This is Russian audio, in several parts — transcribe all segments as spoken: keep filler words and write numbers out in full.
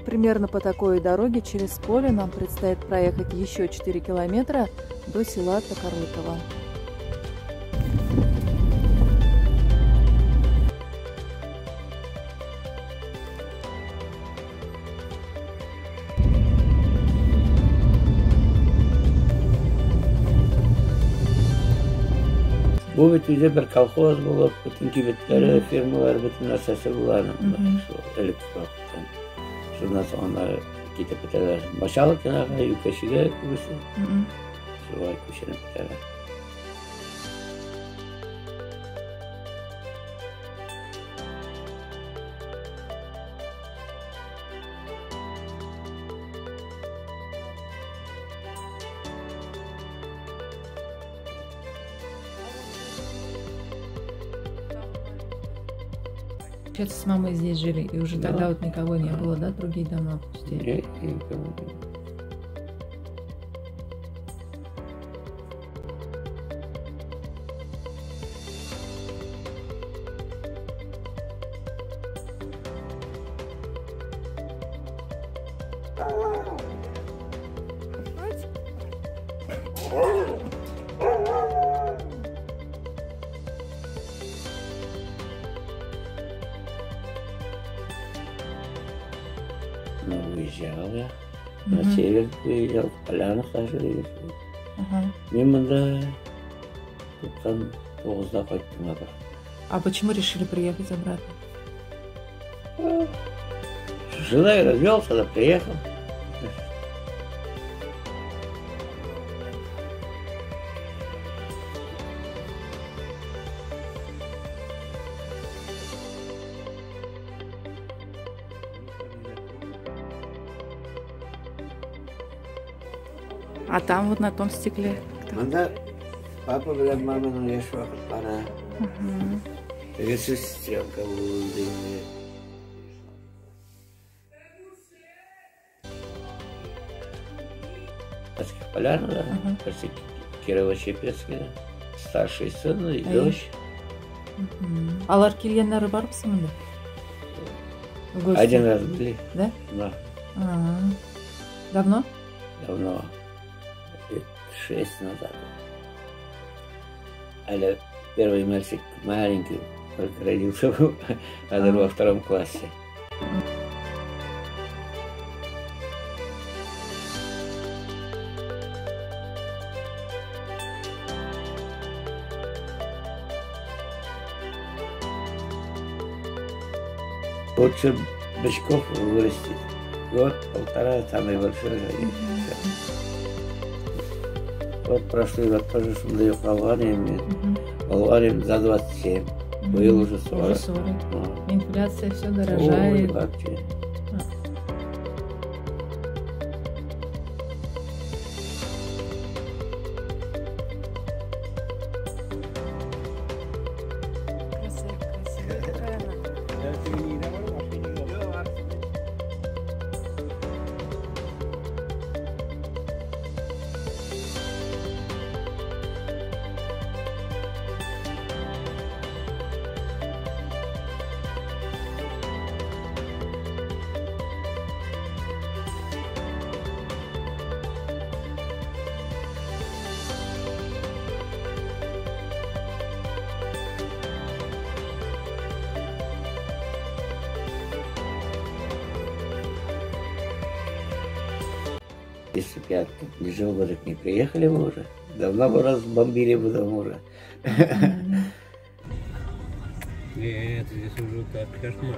примерно по такой дороге через поле нам предстоит проехать еще четыре километра до села Токарлыково. Bu bit bize bir kolxoz bulup, bütün kibitleri, firmalar, bütün nasası bulanım. Elektrik vakıttan. Şundan sonra gidip biteler. Başalık yana yukaşıga kubisi. Şuraya kuşanıp biteler. Получается, с мамой здесь жили, и уже да. Тогда вот никого не было, да? Другие дома пустили? Нет, никого не было. Ну, уезжал я. На uh-huh. север выезжал, в Полянах даже выезжал. Uh-huh. Мимо да, тут там ползда хоть надо. А почему решили приехать обратно? А, с женой развелся, да приехал. А там вот на том стекле? Анда папа белән маманың яшь вакытлары. Тегесе сестренка булды. Аски Поляна, да? Аски Кирово-Чепецкая. Старший сын и дочь. Алар келгендері барыпсың мында? Один раз были. Да? Да. Давно? Давно. Лет шесть назад. Аля первый мальчик маленький, только родился, а во втором классе. Лучше бычков вырастить. Год, полтора, самый большой. Вот прошлый год тоже шумные болварием. Болварием за двадцать семь. Был уже сорок. Уже сорок. А. Инфляция все дорожает. Ой, вообще. Если бы я тут не жил бы, так не приехали бы уже. Давно бы разбомбили бы дом уже. Нет, здесь уже так кошмар.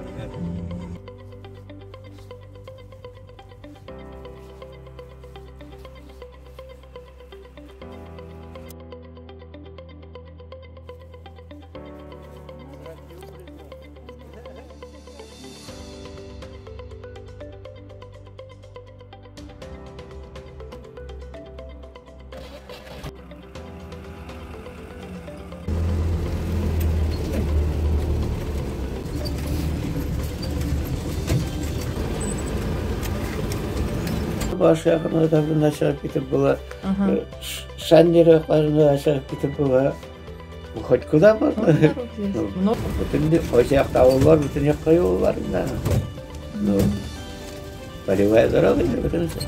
Başı yakında tabii aşağı gidip bula, şendiraklarını aşağı gidip bula, хоть куда можно. Bütün o yakta yol var, bütün yakta yol var. Полевая дорога, и вот это.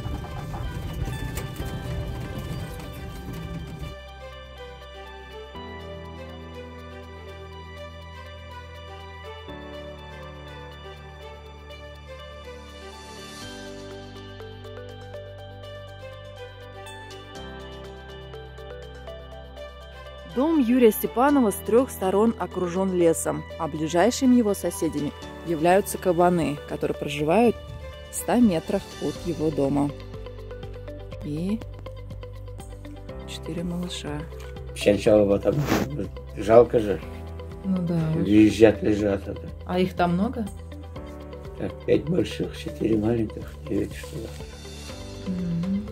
Дом Юрия Степанова с трех сторон окружен лесом, а ближайшими его соседями являются кабаны, которые проживают в ста метрах от его дома. И четыре малыша. Сначала вот там жалко же. Ну да. Лежат, лежат. Это. А их там много? Так, пять больших, четыре маленьких, девять штук. Mm-hmm.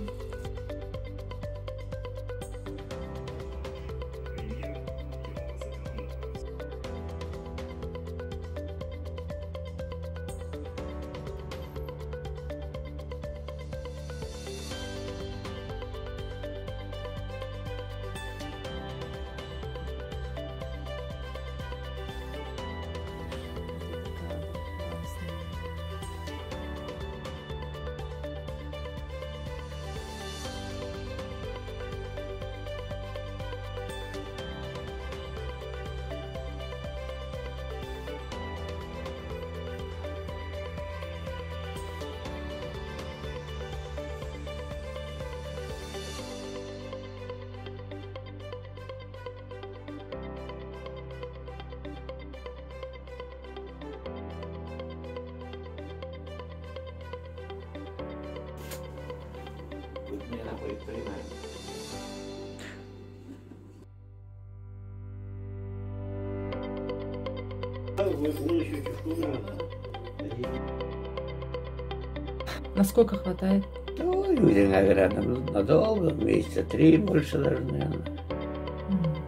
Насколько хватает? Ну, люди, наверное, надолго, месяца три, больше даже, наверное. Mm.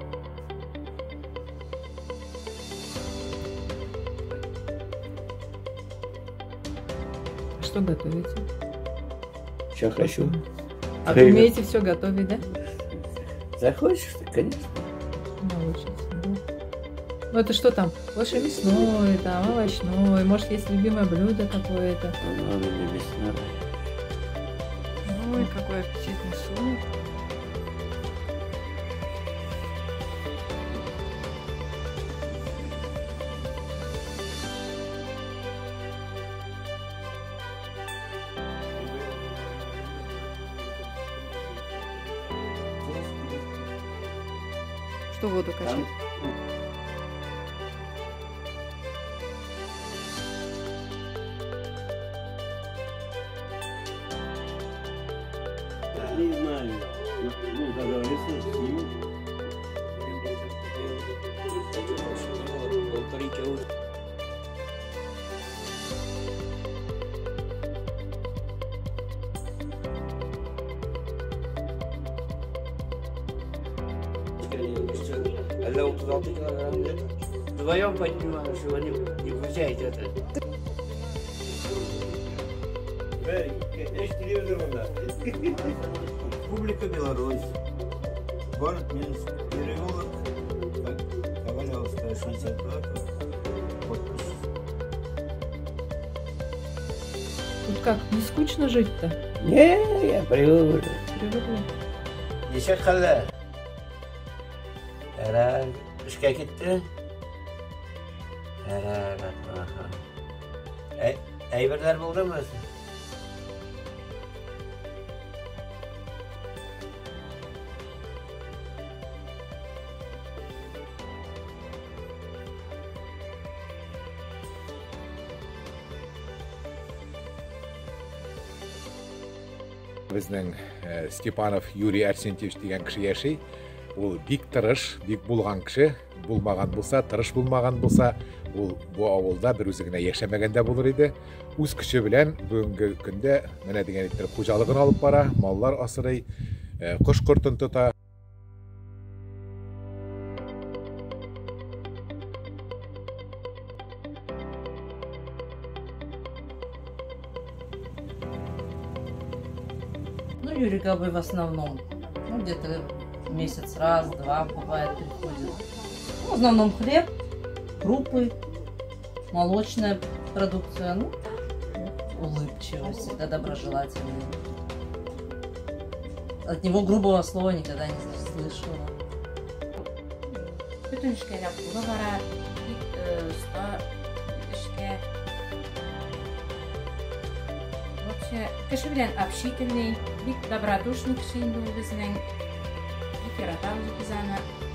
Что готовите? Что хочу. А вы умеете все готовить, да? Захочешь, ты, конечно. Научиться, да. Ну это что там? Больше мясной, там, овощной, может есть любимое блюдо какое-то? Ну, не мясное. Ой, какой аппетитный суп. Что воду качать? Не знаю. Ну, когда лесу сниму. Когда отыз алты килограмм где-то. Вдвоем поднимаем, что вы не включаете это. Республика Беларусь, город Минск, переулок Ковалевская, шестьдесят два. Подпись. Тут как, не скучно жить-то? Не, я привык уже. Привыкли? Неше қалды? Әрі ішке кетті. Әрі әйбірлер болды ма? Біздің Степанов Юрий Арсентьевич деген кіші яшей. Ол бик тырыш, бик болған кіші. Болмаған болса, тырыш болмаған болса, ол бұл ауылда бір өзігіне яшамаганда болыр еді. Үз кіші білән бүгінгі күнде менә деген еттер қожалығын алып бара, маллар асырай, құш құртын тұта. Ну, Юрий Габы в основном, ну, где-то месяц раз, два, бывает, приходит. Ну, в основном хлеб, крупы, молочная продукция, ну, улыбчивый, всегда доброжелательный. От него грубого слова никогда не слышала. Bütün işlerle bunu bara bir usta işe вообще кеше белән общительный, бик добродушный кеше инде ул безнең. Бик яратабыз без аны.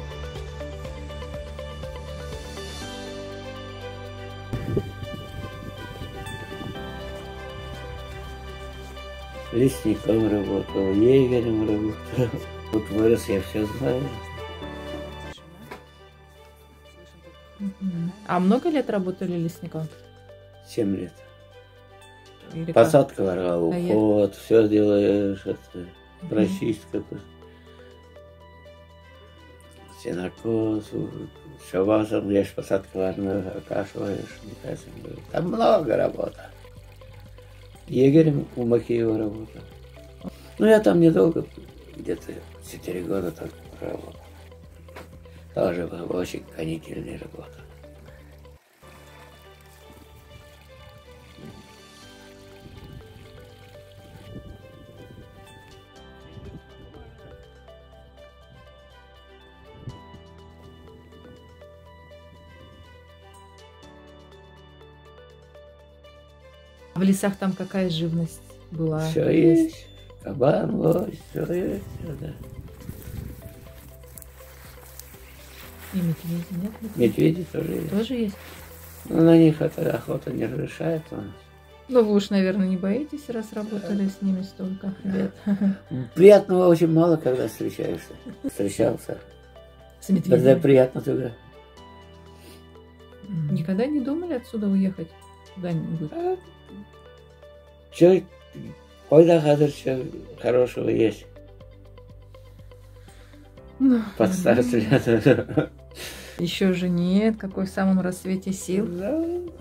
Лесником работал, егерем работал. Вот вырос, я все знаю. А много лет работали лесником? Семь лет. Или как? Посадка ворога, А я- уход, все делаешь, это, расчистка, сенокос, шавасом, лишь посадка ворога, окашиваешь, там много работы. Егерем у Махеева работал. Ну, я там недолго, где-то четыре года так работал. Тоже была очень канительная работа. В лесах там какая живность была? Все есть. Кабан, лось, все есть. Всё, да. И медведи нет? Медведи тоже есть. Тоже есть? Но на них эта охота не разрешает у нас. Ну, вы уж, наверное, не боитесь, раз работали с ними столько лет. Приятного очень мало, когда встречаешься. Встречался. С Когда медведями. приятно туда. Никогда не думали отсюда уехать куда-нибудь? Че, койда хазыр, че хорошего есть. Ну, Подстараться лето. еще же нет, какой в самом рассвете сил. Да.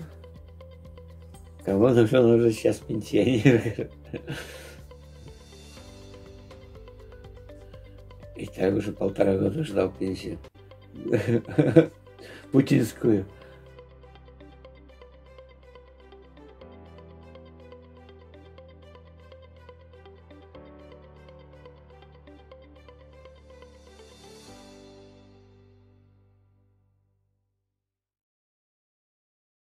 Кому нужен уже сейчас пенсионер. И так уже полтора года ждал пенсию. Путинскую.